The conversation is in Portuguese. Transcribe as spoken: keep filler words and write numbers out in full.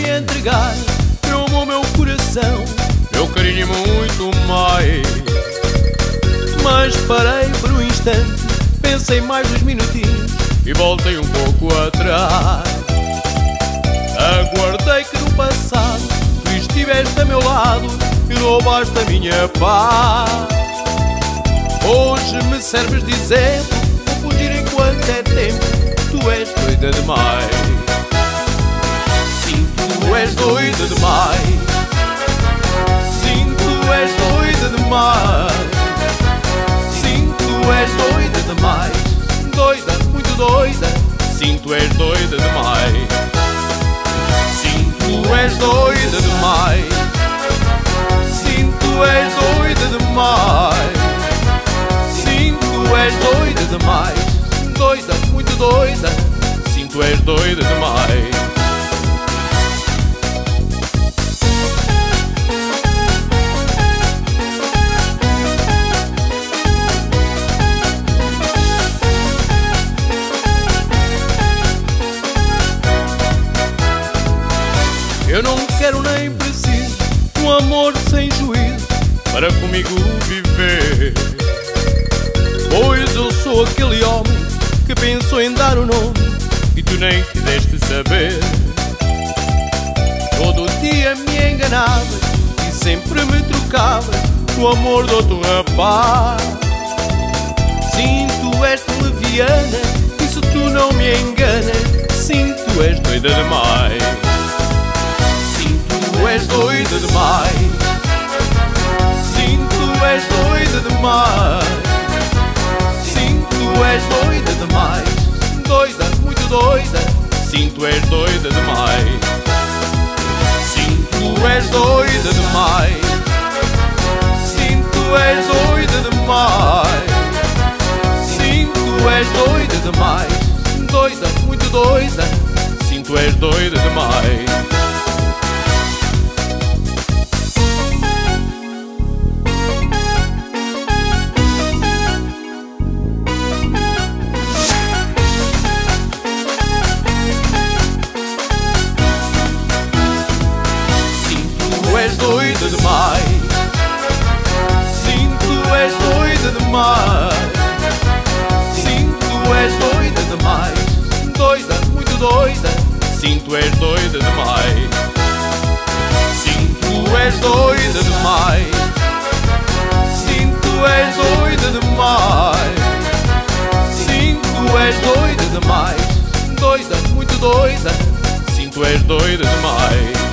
me entregar, meu amor, meu coração, meu carinho e muito mais. Mas parei por um instante, pensei mais uns minutinhos e voltei um pouco atrás. Aguardei que no passado tu estiveste a meu lado e roubaste a minha paz. Hoje me serves de exemplo, vou fugir enquanto é tempo, tu és doida demais. Sim, tu és doida demais. Sim, tu és doida demais. Sim, tu és doida demais. Doida, muito doida. Sim, tu és doida demais. Sim, tu és doida demais. Sim, tu és doida demais. Sim, tu és doida demais. Doida, muito doida. Sim, tu és doida demais. Eu não quero nem preciso um amor sem juízo para comigo viver, pois eu sou aquele homem que pensou em dar o nome e tu nem quiseste saber. Todo dia me enganavas e sempre me trocavas o amor do outro rapaz. Sim, tu és tão leviana, isso tu não me enganas. Sim, tu és doida demais. Tu és doida demais. Sim, tu és doida demais. Sim, tu és doida demais. Doida, muito doida. Sim, tu és doida demais. Sim, tu és doida demais. Sim, tu és doida demais. Sim, tu és doida demais. Doida, muito doida. Sim, tu és doida demais. Tu és doida demais. Sim, tu és doida demais. Sim, tu és doida demais. Doida, muito doida. Sim, tu és doida demais. Sim, tu és doida demais. Sim, tu és doida demais. Sim, tu és doida demais. Doida, muito doida. Sim, tu és doida demais.